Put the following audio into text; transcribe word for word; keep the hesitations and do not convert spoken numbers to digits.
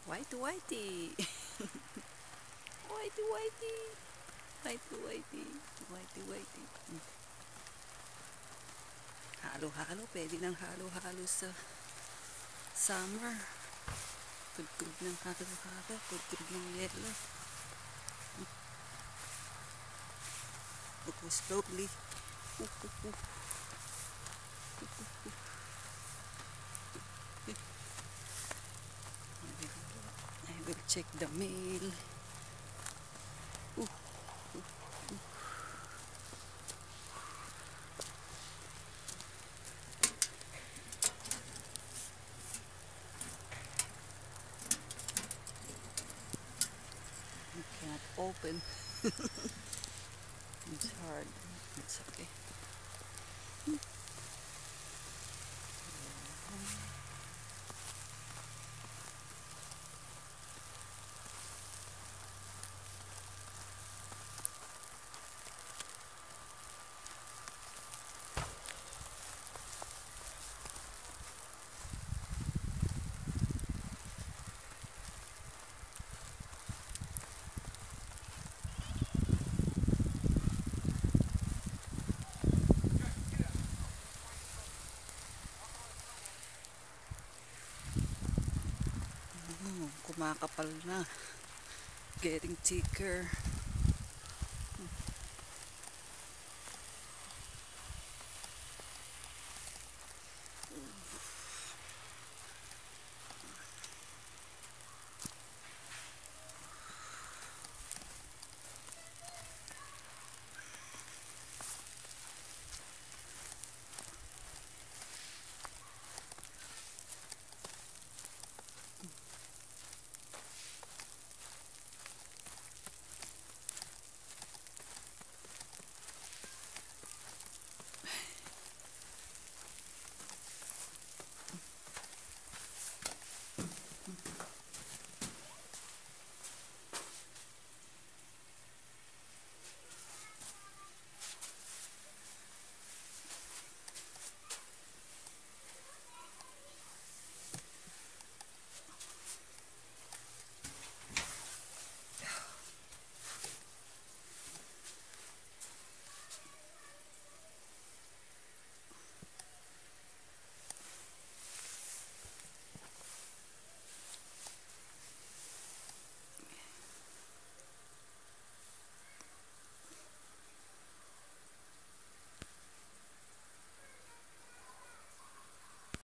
Whitey whitey. Whitey whitey. Whitey whitey. Whitey whitey. Halo-halo. Pwede ng halo-halo sa summer. Kudkod ng halo-halo. Kudkod ng yelo. Go slowly. Uh, uh, uh. Uh, uh, uh. I will check the mail. Uh, uh, uh. You can't open. It's hard. It's okay. Kumakapal na, getting thicker.